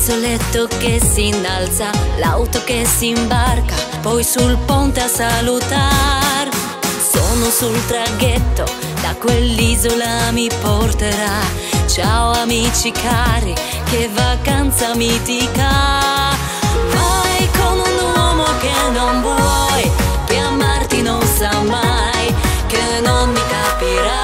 fazzoletto che si innalza, l'auto che si imbarca, poi sul ponte a salutar. Sono sul traghetto, da quell'isola mi porterà. Ciao amici cari, che vacanza mitica. Vai con un uomo che non vuoi, che amarti non sa mai, che non mi capirà.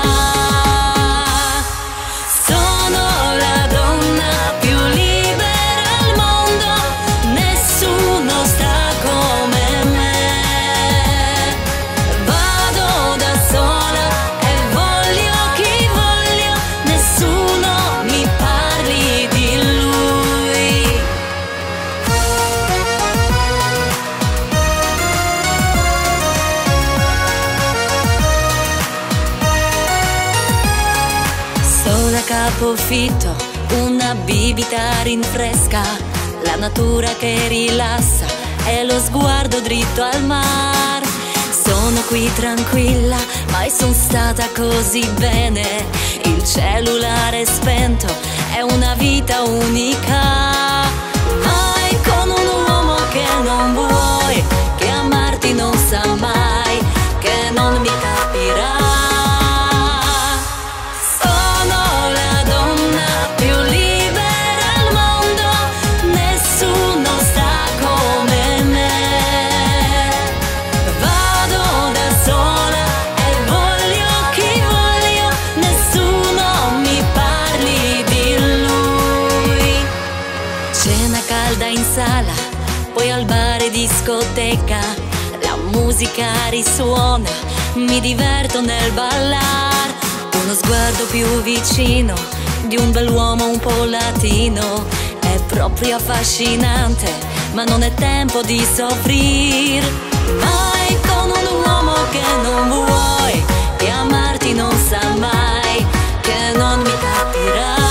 Capofitto, una bibita rinfresca, la natura che rilassa e lo sguardo dritto al mar. Sono qui tranquilla, mai son stata così bene. Il cellulare spento, è una vita unica. Vai con un uomo che non vuoi, che amarti non sa mai, che non mi capirà. Poi al bar e discoteca, la musica risuona, mi diverto nel ballar. Uno sguardo più vicino di un bell'uomo un po' latino, è proprio affascinante, ma non è tempo di soffrir. Vai con un uomo che non vuoi, che amarti non sa mai, che non mi capirà.